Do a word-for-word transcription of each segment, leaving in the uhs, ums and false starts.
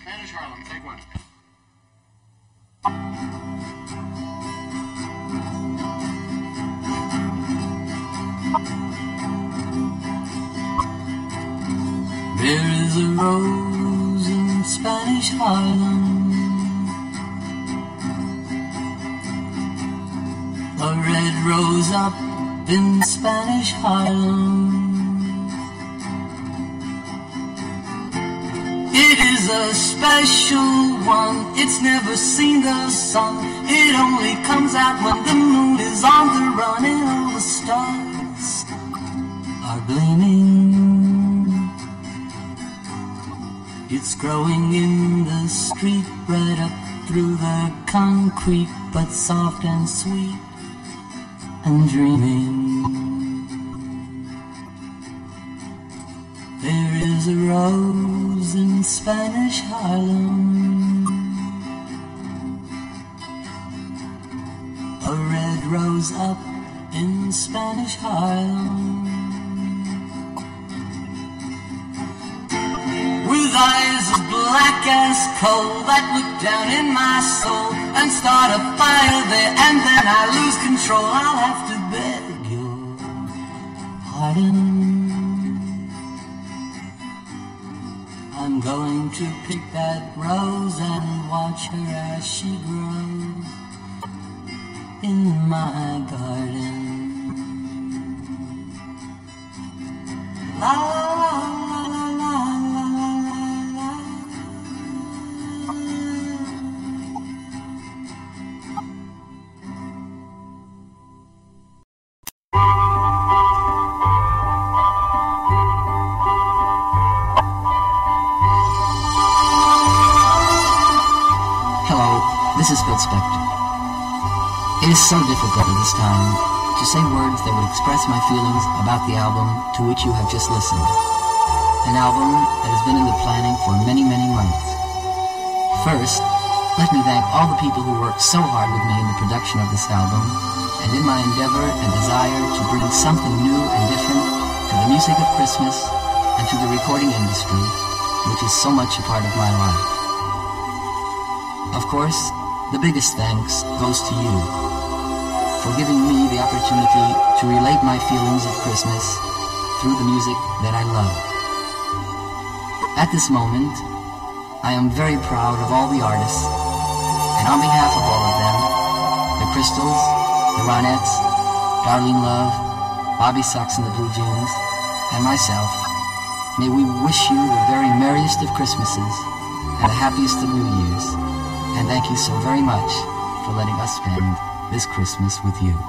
Spanish Harlem, take one. There is a rose in Spanish Harlem, a red rose up in Spanish Harlem. It is a special one, it's never seen the sun. It only comes out when the moon is on the run and all the stars are gleaming. It's growing in the street right up through the concrete, but soft and sweet and dreaming. There is a rose in Spanish Harlem, a red rose up in Spanish Harlem. With eyes as black as coal that look down in my soul and start a fire there, and then I lose control. I'll have to beg your pardon. I'm going to pick that rose and watch her as she grows in my garden. La la la la la la la. This is Spector. It is so difficult at this time to say words that would express my feelings about the album to which you have just listened. An album that has been in the planning for many, many months. First, let me thank all the people who worked so hard with me in the production of this album and in my endeavor and desire to bring something new and different to the music of Christmas and to the recording industry, which is so much a part of my life. Of course, the biggest thanks goes to you for giving me the opportunity to relate my feelings of Christmas through the music that I love. At this moment, I am very proud of all the artists, and on behalf of all of them, the Crystals, the Ronettes, Darlene Love, Bobby Sox and the Blue Jeans, and myself, may we wish you the very merriest of Christmases and the happiest of New Years. And thank you so very much for letting us spend this Christmas with you.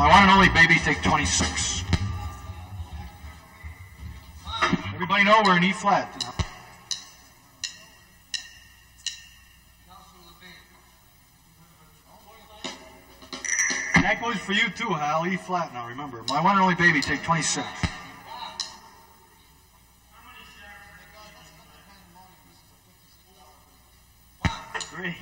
My one and only baby, take twenty-six. Everybody know we're in E flat. And that goes for you too, Hal. E flat now, remember. My one and only baby, take twenty-six. Three.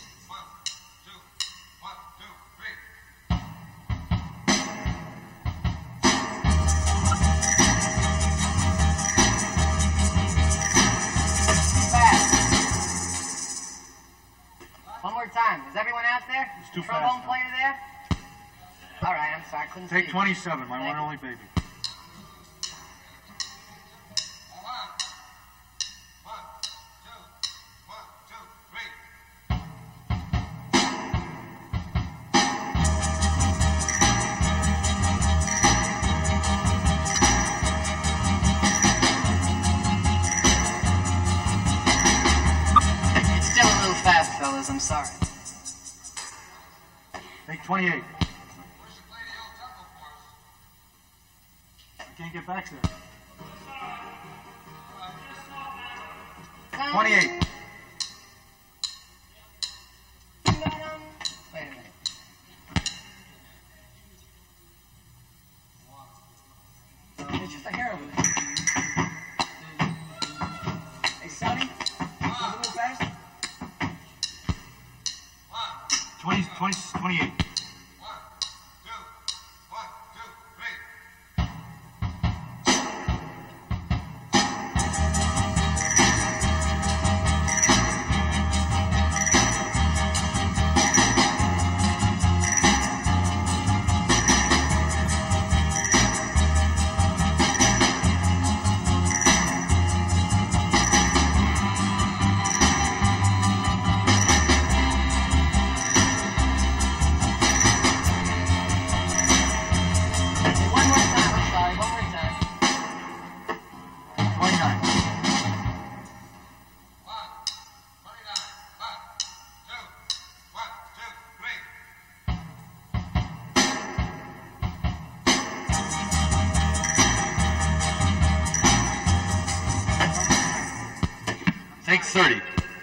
One more time. Is everyone out there? It's too Trombone fast. player there? All right, I'm sorry. I couldn't see Take you. twenty-seven, my Thank one and you. only baby. It's still a little fast, fellas. I'm sorry. Take twenty-eight. I can't get back there. twenty-eight. Wait a minute. It's just a hair of it. Hey, Sonny, a little fast. twenty, twenty, twenty-eight. One more time. I'm sorry. One more time. twenty-nine. Take thirty.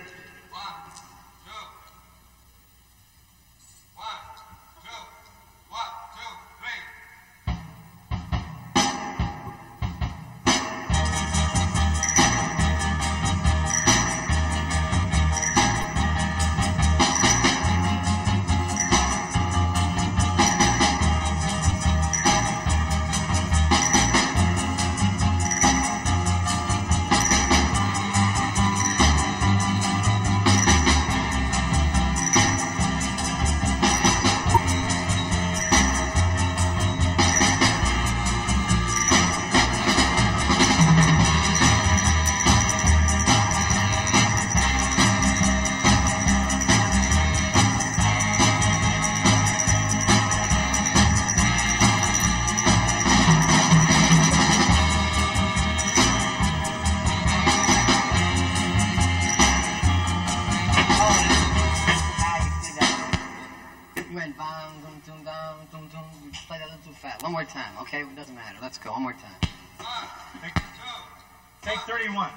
One more time, okay? It doesn't matter. Let's go. One more time. Take, take thirty-one.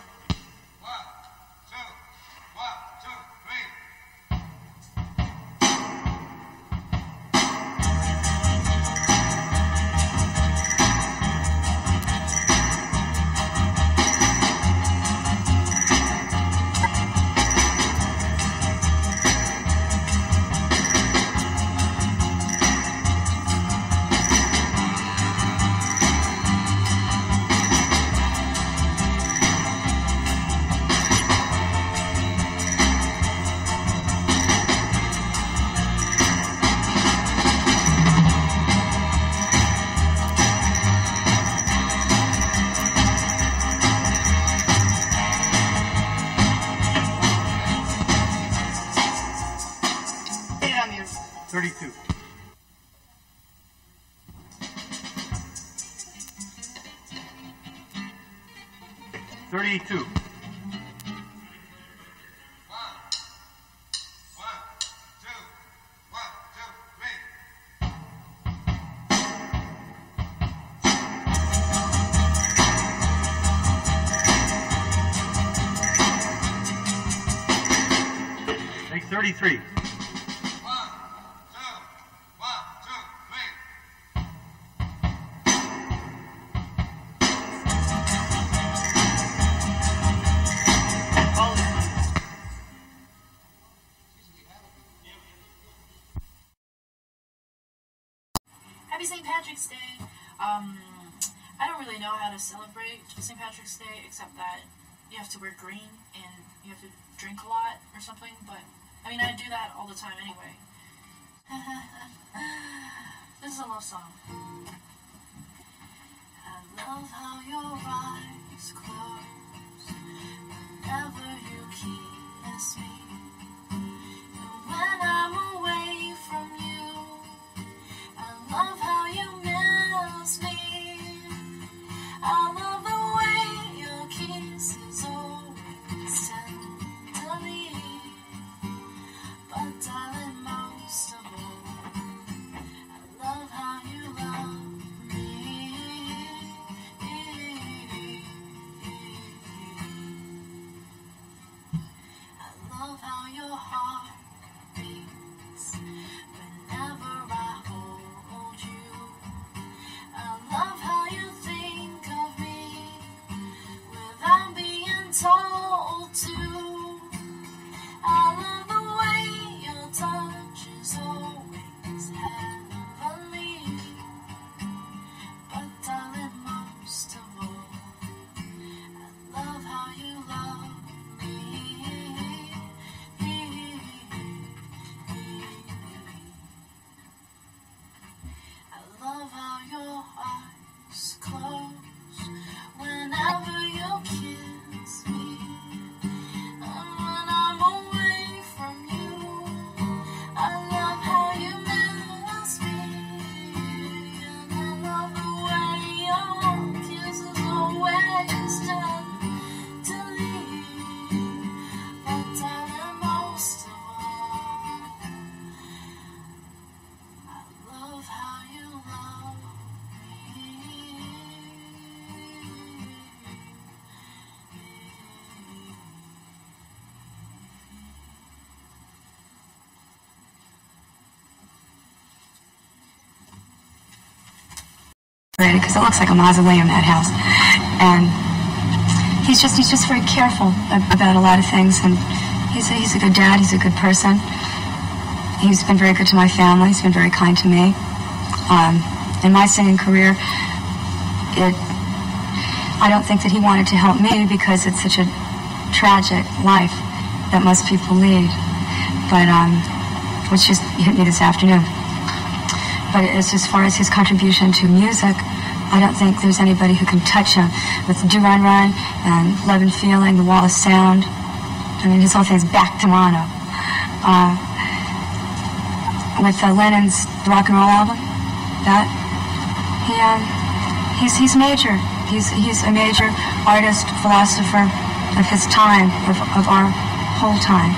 thirty-two. Thirty-two. thirty-three. Happy Saint Patrick's Day. Um, I don't really know how to celebrate Saint Patrick's Day except that you have to wear green and you have to drink a lot or something, but I mean, I do that all the time anyway. This is a love song. I love how your eyes close whenever you kiss me. And when I'm away from you, I love how you miss me. I love the way your kisses always tenderly. But darling, most of all, I love how you love me. I love how your heart beats whenever I hold you. I love how you think of me without being told to. I love the way your touch is always heavenly. But darling, most of all, I love how you love me. I love how your eyes close whenever you kiss me. And when I'm away from you, I love how you miss me. And I love the way your kisses always tenderly. But darling, most of all, I love how you love because it looks like a mausoleum, that house, and he's just he's just very careful about a lot of things, and he's a, he's a good dad, he's a good person. He's been very good to my family, he's been very kind to me. Um, in my singing career, it I don't think that he wanted to help me because it's such a tragic life that most people lead, but um, which just hit me this afternoon. But as, as far as his contribution to music, I don't think there's anybody who can touch him with Do Run Run and Love and Feeling, The Wall of Sound. I mean, his whole thing is back to mono. Uh, with uh, Lennon's rock and roll album, that he uh, he's he's major. He's he's a major artist, philosopher of his time, of of our whole time.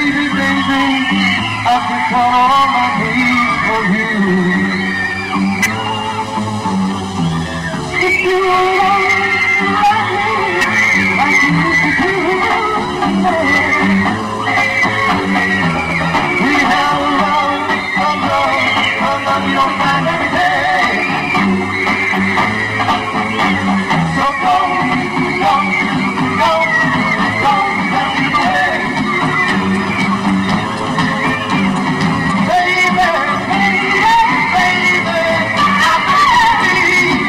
baby, baby, I could count all my needs for you. If you were like me, like you used to do, we have a love, a love, a love you don't find every day. So don't, don't, don't, don't let me away. Baby, baby, baby, I need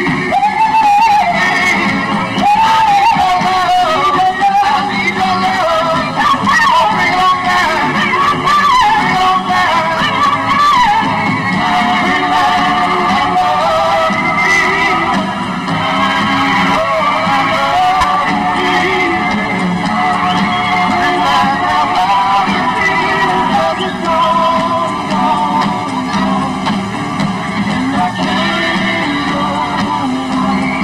your love, I need your love, oh, bring it on down, bring it on down, bring my love to me, oh, I love you, bring my love to me, love is gone, and I can't go on.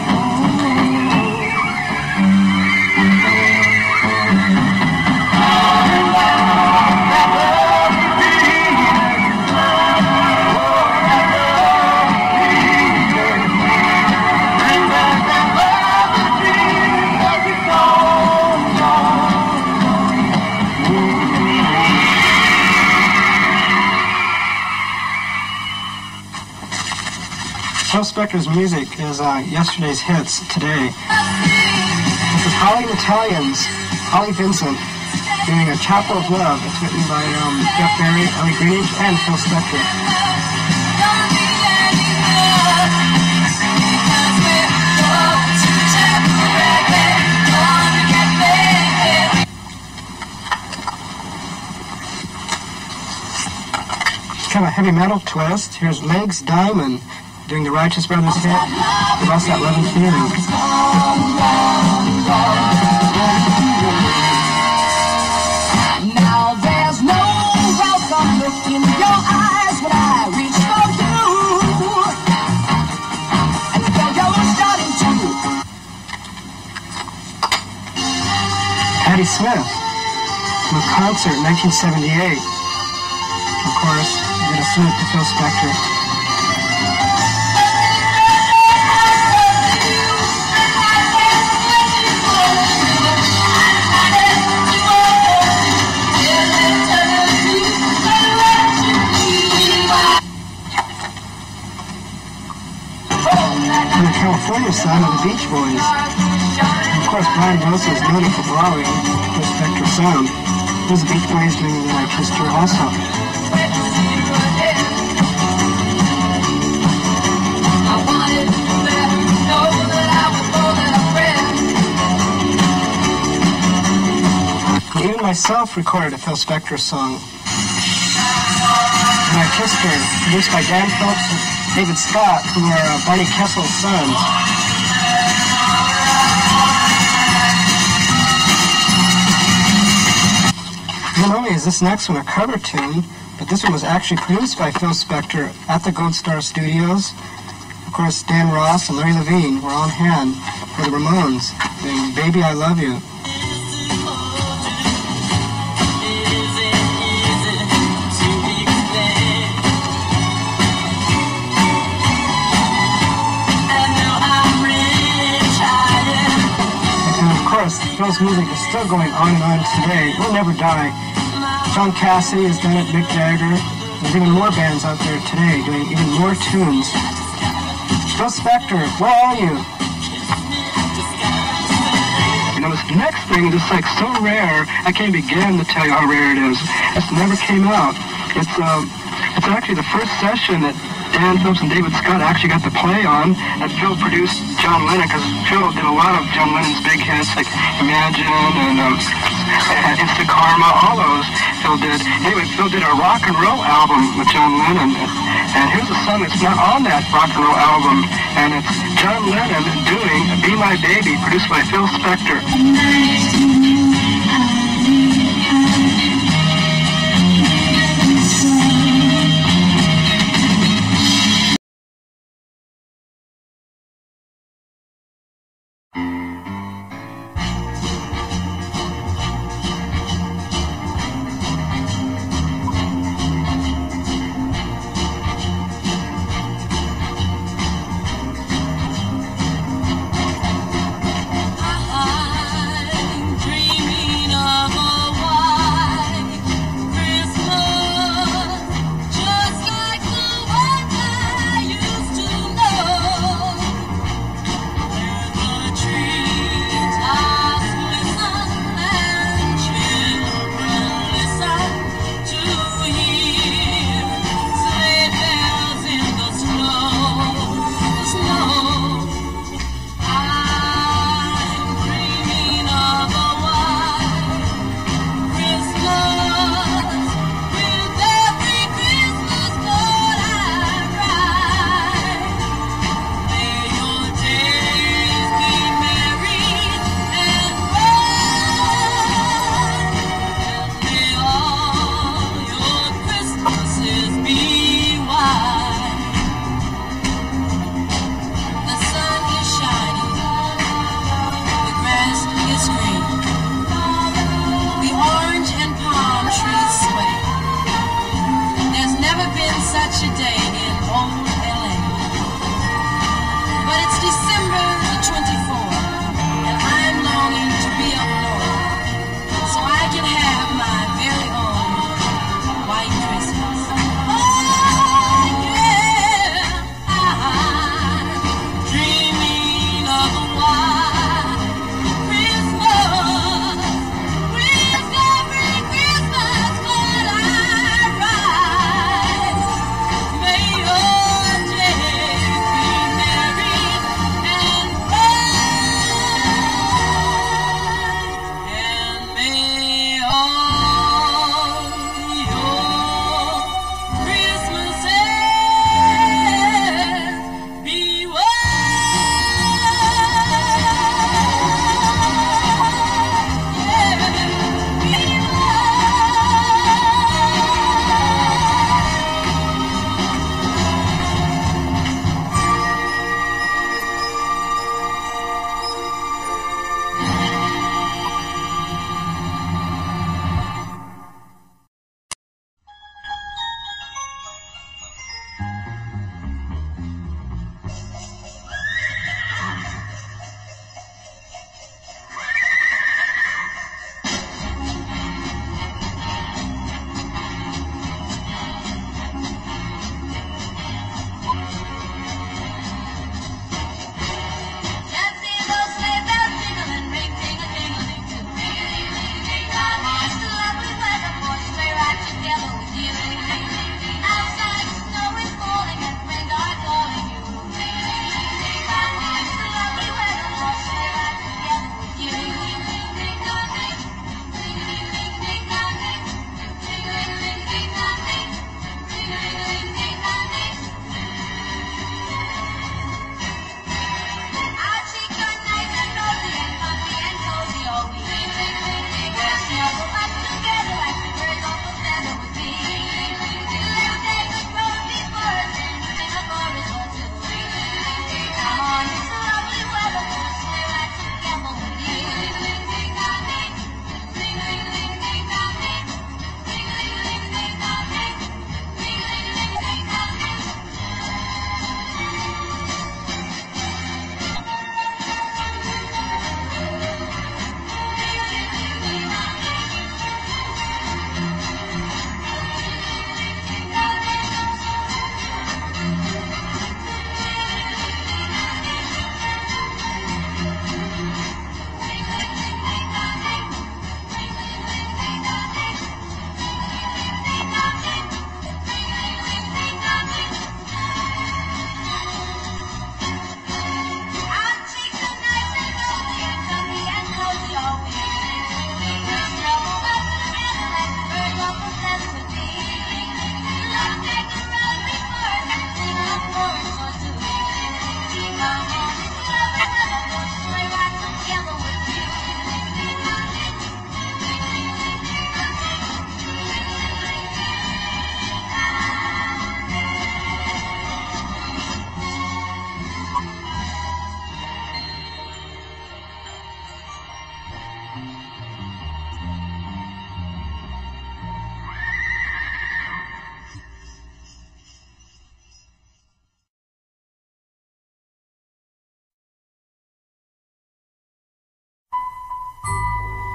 Phil Spector's music is uh, yesterday's hits today. This is Holly and Italians, Holly Vincent, doing A Chapel of Love. It's written by um, Jeff Berry, Ellie Greenidge, and Phil Spector. Kind of a heavy metal twist. Here's Legs Diamond doing the Righteous Brothers hit, Give Us That Loving Feeling. Now there's no welcome look in your eyes when I reach for you, and you feel you're starting to. Patti Smith from a concert in nineteen seventy-eight. Of course, you get a salute to Phil Spector. And the California side of the Beach Boys. And of course, Brian Wilson is noted for borrowing the Spector sound. There's the Beach Boys doing the like history also. And even myself recorded a Phil Spector song. My History, produced by Dan Phillips and David Scott, who are uh, Barney Kessel's sons. Not only is this next one a cover tune, but this one was actually produced by Phil Spector at the Gold Star Studios. Of course, Dan Ross and Larry Levine were on hand for the Ramones, doing Baby I Love You. Phil's music is still going on and on today. It will never die. John Cassidy has done it, Mick Jagger. There's even more bands out there today doing even more tunes. Phil Spector, where are you? You know, this next thing is just like so rare, I can't begin to tell you how rare it is. It's never came out. It's um, it's actually the first session that Dan Phillips and David Scott actually got to play on, and Phil produced John Lennon, because Phil did a lot of John Lennon's big hits, like Imagine and um, Instant Karma, all those Phil did. Anyway, Phil did a rock and roll album with John Lennon, and, and here's a song that's not on that rock and roll album, and it's John Lennon doing Be My Baby, produced by Phil Spector.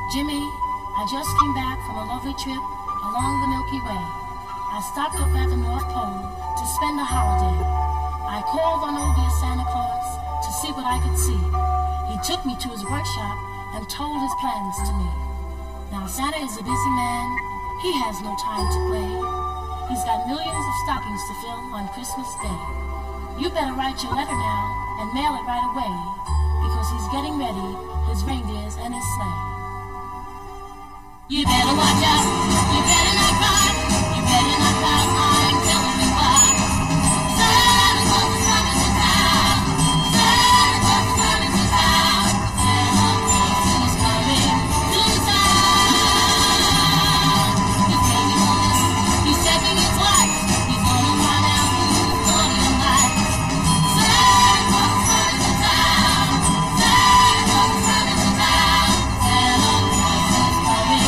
Jimmy, I just came back from a lovely trip along the Milky Way. I stopped off at the North Pole to spend a holiday. I called on old dear Santa Claus to see what I could see. He took me to his workshop and told his plans to me. Now Santa is a busy man. He has no time to play. He's got millions of stockings to fill on Christmas Day. You better write your letter now and mail it right away, because he's getting ready his reindeers and his sleigh. You better watch out, you better not cry, you better not cry, I'm telling you why. Santa Claus is coming to town, Santa Claus is coming to town, Santa Claus is coming to town. He's taking a list, he's checking his watch, he's gonna find out who's naughty and nice. Santa Claus is coming to town, Santa Claus is coming to town, Santa Claus is coming.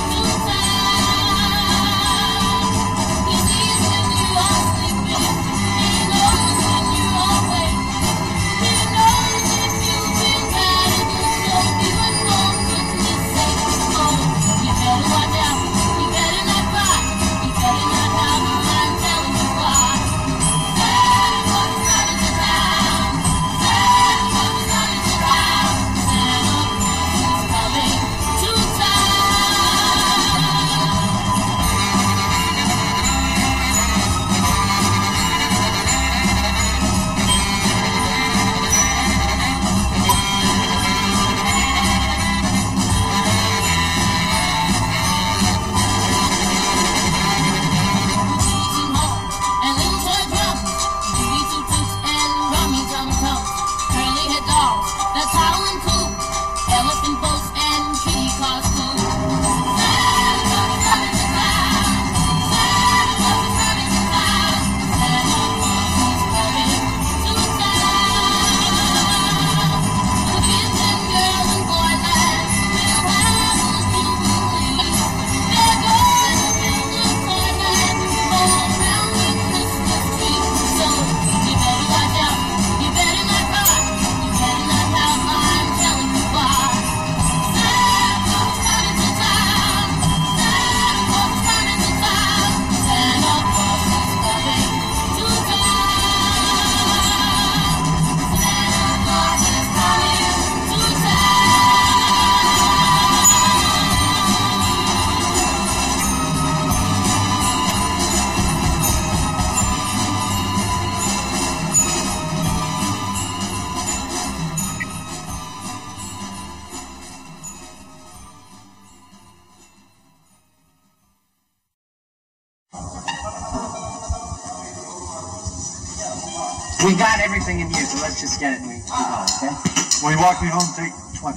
We got everything in here, so let's just get it and move on, okay? When you walk me home, take twenty.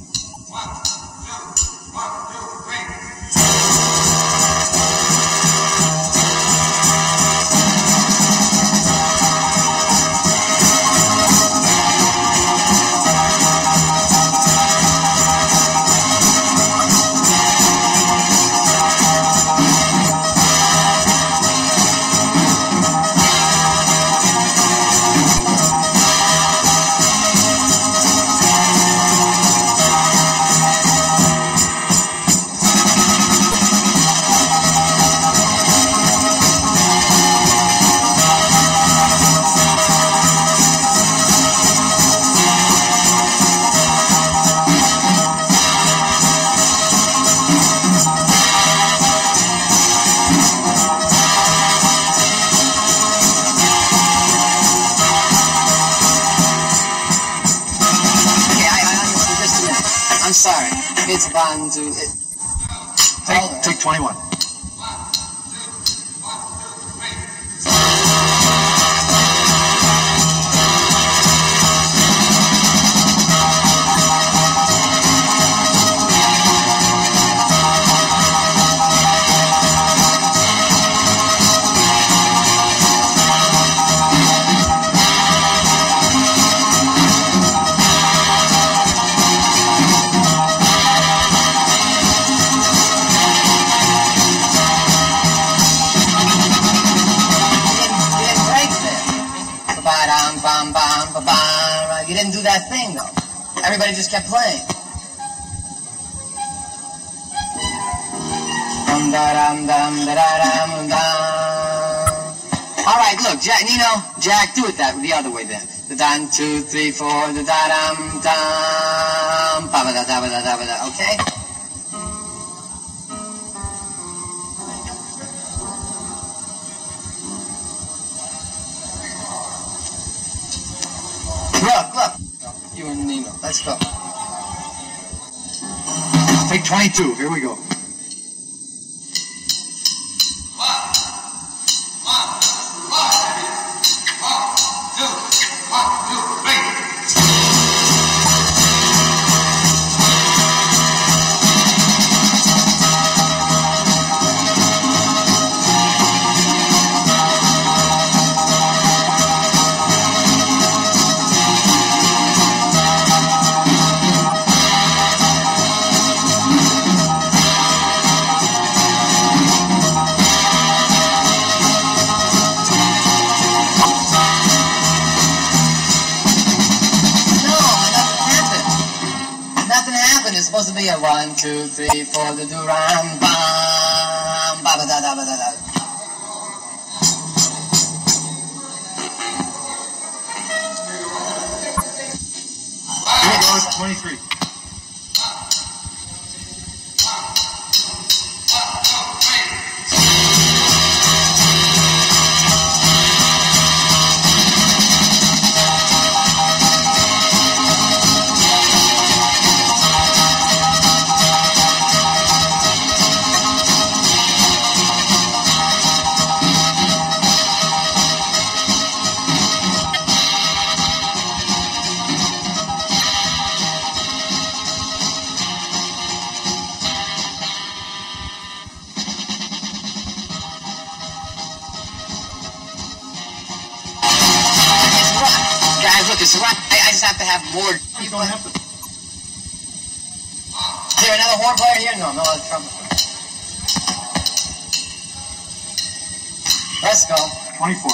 It's bound to it. Take, take twenty-one. You didn't do that thing, though. Everybody just kept playing. Dum da dum dum da da dum dum. All right, look, Jack, Nino, Jack, do it that the other way then. The dun, two, three, four, the da dum dum, ba ba da da ba da da ba da. Okay. Look, look. You and Nino. Let's go. Take twenty-two. Here we go. Supposed to be a one, two, three, four, the do-ram, bam, ba ba da da ba da da. Here goes twenty-three. Look, it's right. I, I just have to have more. You don't have to. Is there another horn player here? No, no other trumpet player. Let's go. twenty-four.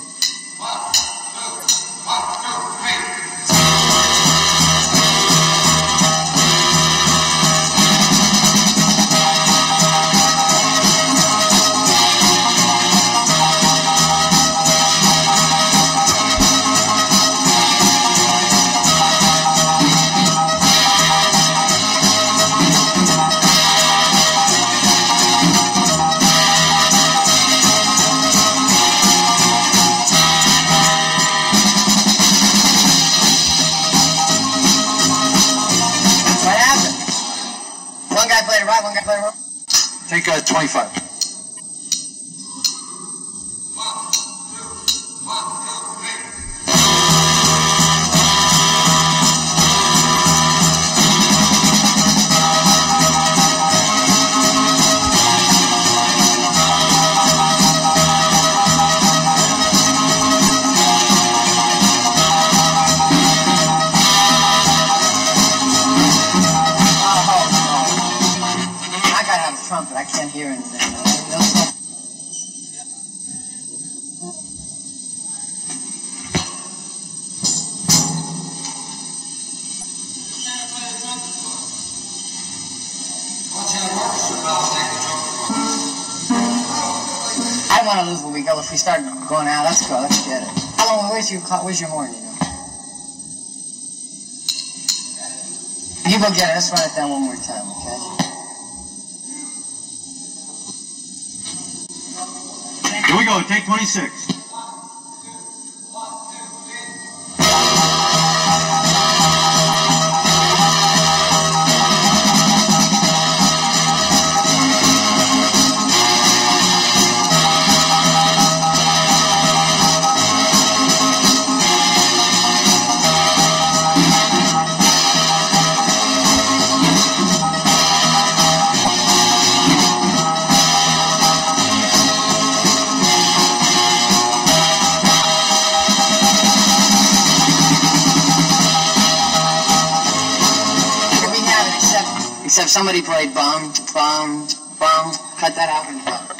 Take uh, twenty-five. Trumpet, I can't hear anything. I don't want to lose what we go. If we start going out, let's go. Let's get it. How long? Where's your Where's your horn? You know. You go get it. Let's run it down one more time, okay? Here we go, take twenty-six. Except somebody played bum, bum, bum. Cut that out and bum.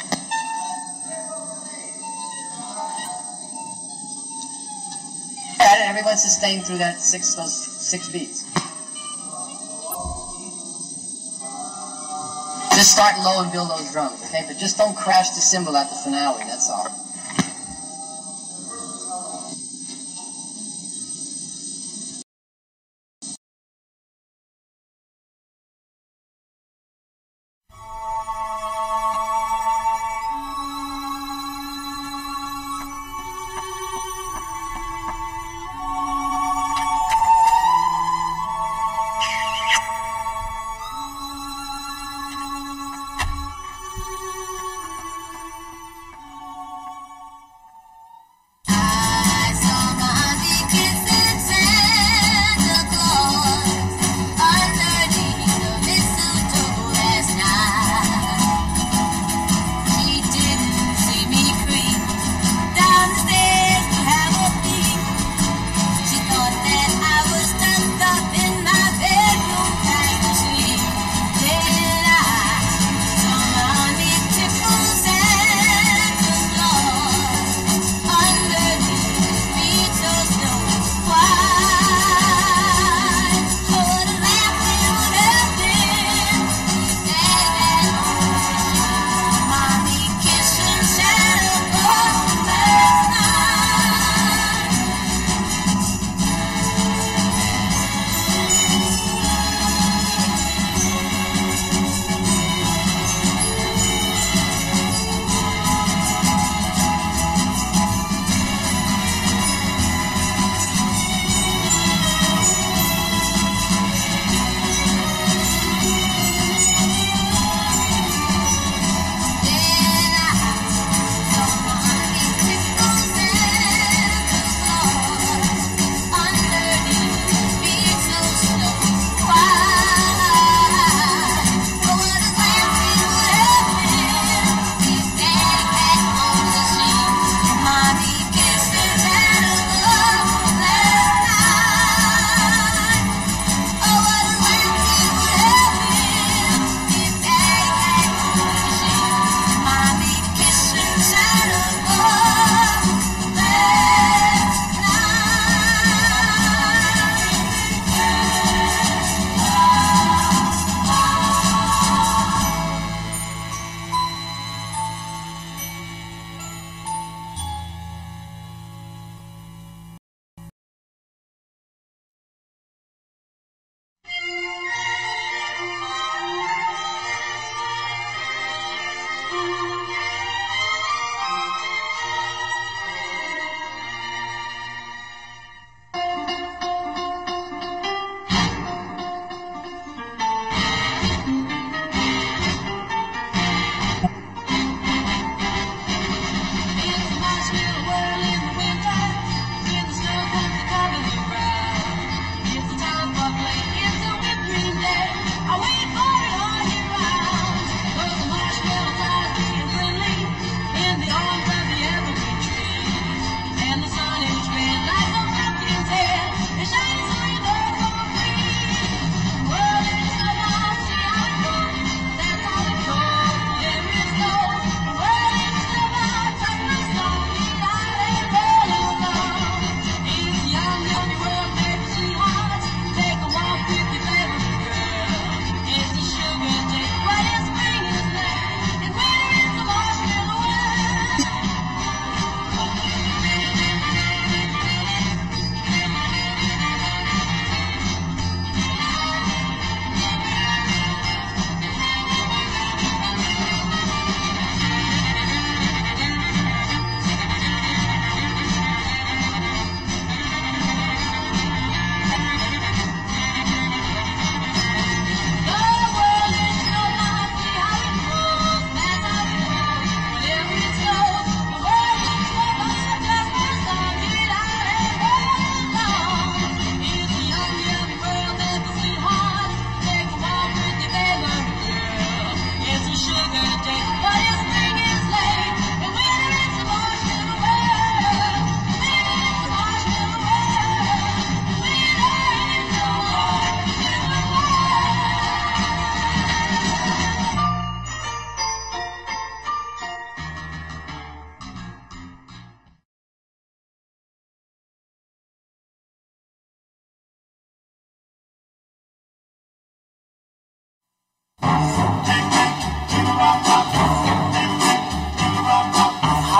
And everyone sustained through that six those six beats. Just Just start low and build those drums, okay? But just don't crash the cymbal at the finale, that's all.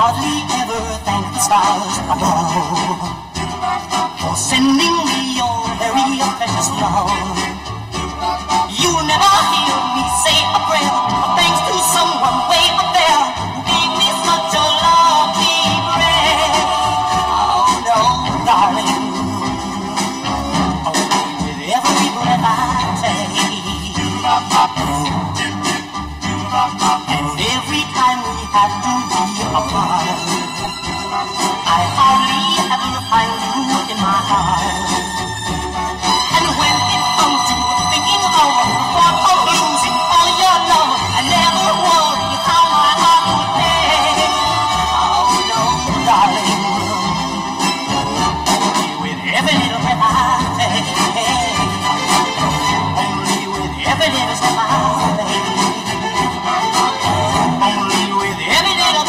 hardly ever thank the stars above for sending me your very precious love. You never hear me say a prayer, but thanks to someone way up there who gave me such a lovely breath. Oh no, darling, only with every breath I take. And every time we had to be apart, I hardly ever find you in my heart. And when it comes to thinking of the thought of losing all your love, I never worry how my heart would pay. Oh no, darling, only with every little breath I take, only with every little step I take, only with every little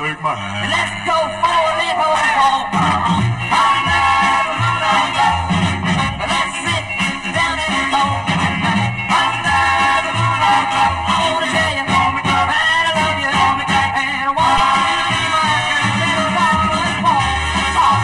take my hand. Let's go for a little walk. Let's sit down and talk. I wanna tell you that I love you, and I want you to be my little woman. Walk, talk,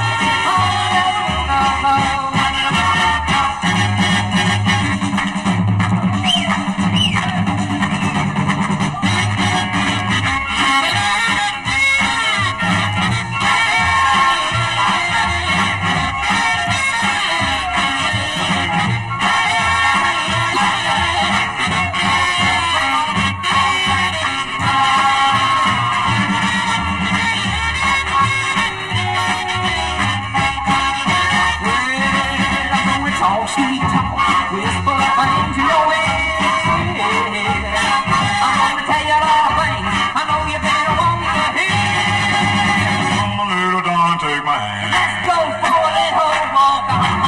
sweet talk, whisper things in your ear. I'm gonna tell you all the things I know you've been wanting to hear. Come on, little darling, take my hand. Let's go for a little walk.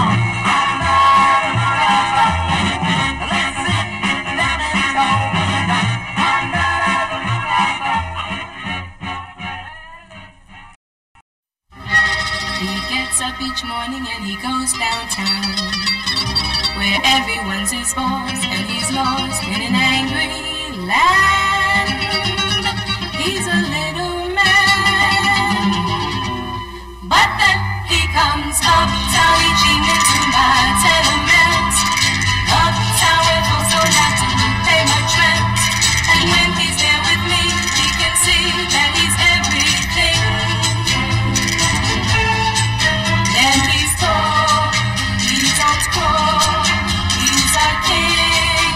Let's sit down and talk. He gets up each morning and he goes downtown, where everyone's his boss and he's lost in an angry land. He's a little man, but then he comes uptown each evening to my tenement. Uptown where folks don't have to pay much rent, and when he's there with me, he can see that he's everything. Then he's tall, he don't crawl, he's our king.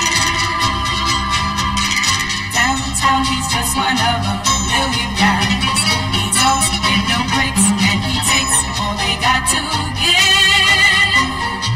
Downtown he's just one of a million guys. He don't get no breaks and he takes all they got to give.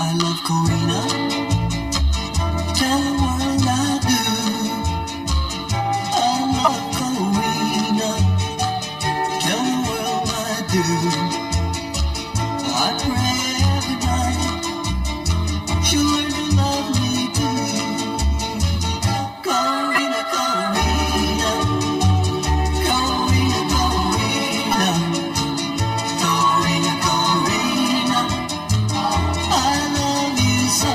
I love Corina. Tell the world I do. I love Corina. Tell the world I do. I pray every night she'll learn to love me too. Corina, Corina, Corina, Corina, Corina, Corina, I love you so.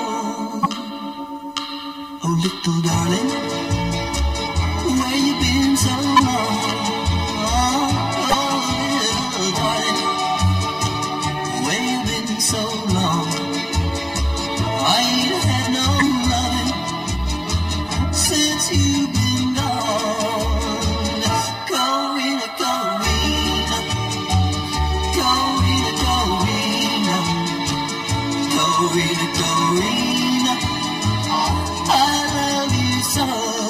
Oh, little darling, where you been so long? Oh, oh, little darling, where you been so long? I ain't had no loving since you've been gone. Corina, Corina, Corina, Corina, Corina, Corina, I love you so.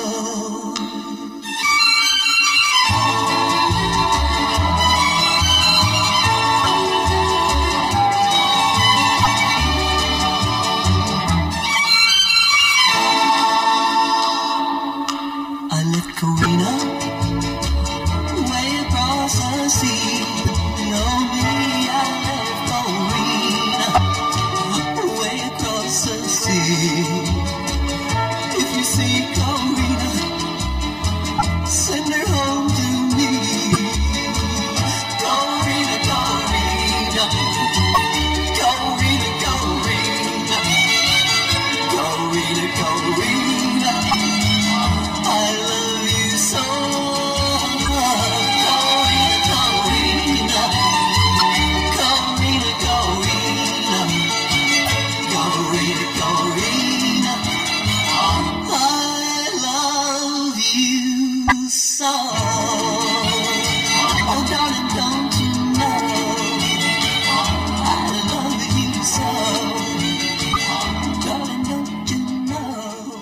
I left Corina way across the sea. Oh, me, I left Corina way across the sea. If you see Corina, send her home to me. Corina, Corina, Corina, Corina, Corina, Corina, I love you so. Corina, Corina, Corina, Corina, Corina, Corina, I love you so. Oh, darling, don't you know I love you so. Darling, don't you know.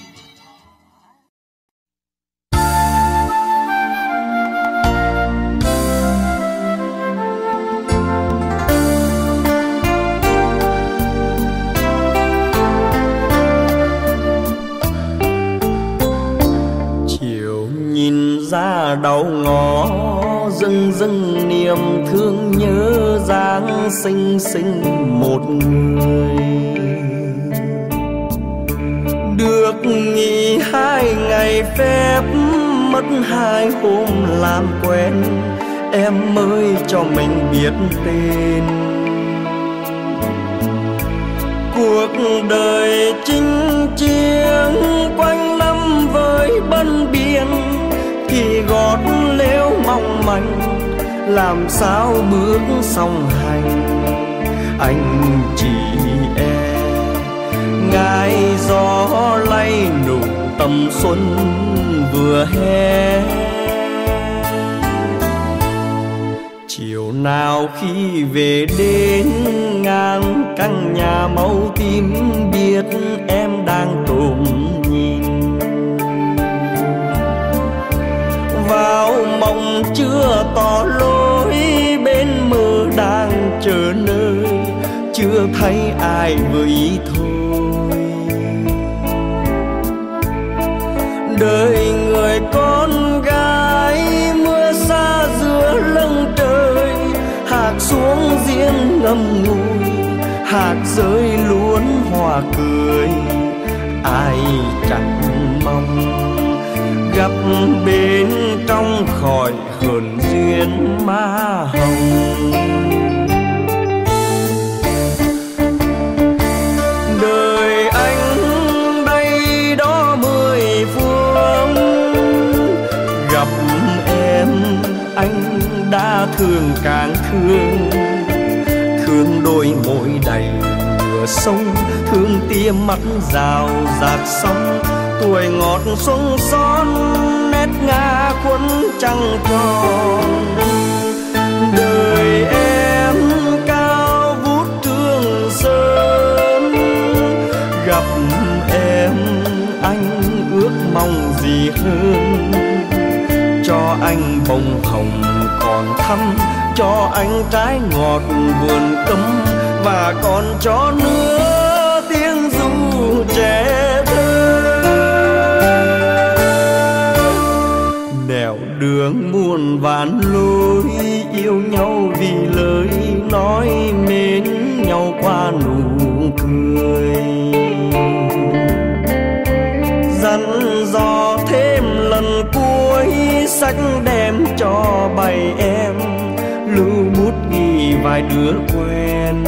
Chiều nhìn ra đầu ngõ, dưng dưng niềm thương nhớ dáng xinh xinh một người. Được nghỉ hai ngày phép, mất hai hôm làm quen, em mới cho mình biết tên. Cuộc đời chinh chiến quanh năm với bân biên, thì gót lếu mong manh làm sao bước song hành. Anh chỉ e ngài gió lay nụ tầm xuân vừa hè. Chiều nào khi về đến ngang căn nhà màu tím, biết em đang trộm nhìn. Vào mộng chưa tỏ lối, bên mơ đang chờ nơi, chưa thấy ai với ý thôi. Đời người con gái mưa xa giữa lưng trời, hạt xuống riêng ngầm ngùi, hạt rơi luôn hòa cười. Ai chẳng mong gặp bên trong khỏi hờn duyên má hồng. Đời anh đây đó mười phương, gặp em anh đã thương càng thương. Thương đôi môi đầy mưa sông, thương tia mắt rào rạt sóng. Tuổi ngọt xuân son nét ngã khuất trăng tròn. Đời em cao vút thương sơn, gặp em anh ước mong gì hơn. Cho anh bông hồng còn thắm, cho anh trái ngọt vườn cấm, và còn cho nữa tiếng ru trẻ thơ. Nẻo đường muôn vàn lối, yêu nhau vì lời nói, mến nhau qua nụ cười. Dặn dò thêm lần cuối, sách đem cho bầy em, lưu bút ghi vài đứa quen.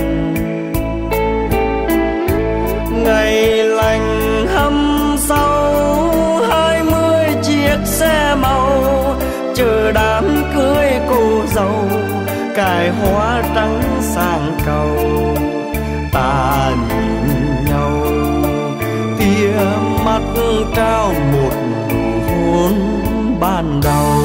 Ngày lành hâm sau, hai mươi chiếc xe màu chờ đám cưới cô dâu, cài hoa trắng sang cầu. Ta nhìn nhau, tia mắt trao một nụ hôn ban đầu.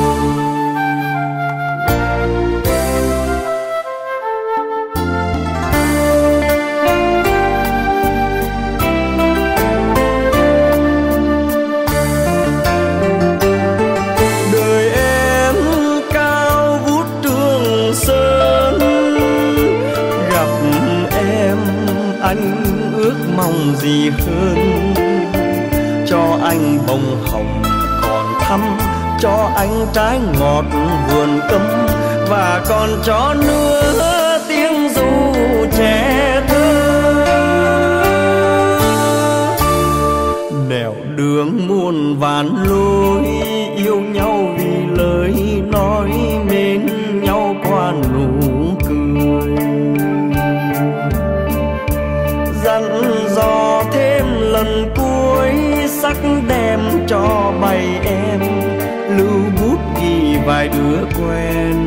Anh ước mong gì hơn, cho anh bông hồng còn thắm, cho anh trái ngọt vườn cấm, và còn cho nữa tiếng ru trẻ thơ. Nẻo đường muôn vàn lối, yêu nhau vì lời nói, mến nhau qua nụ cười. Dặn dò thêm lần cuối, sắc đem cho bầy em, lưu bút ghi vài đứa quen.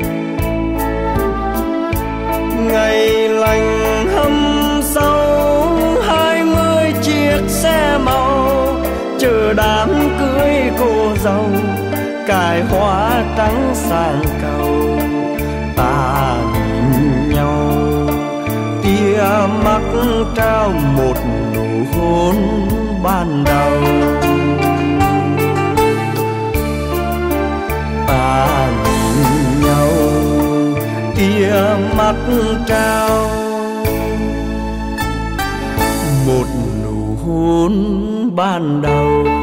Ngày lành hâm sau, hai mươi chiếc xe màu chờ đám cưới cô dâu, cài hoa trắng sang cầu. Ta nhìn nhau, tia mắt trao một nụ hôn ban đầu. Ta nhìn nhau, tia mắt trao một nụ hôn ban đầu.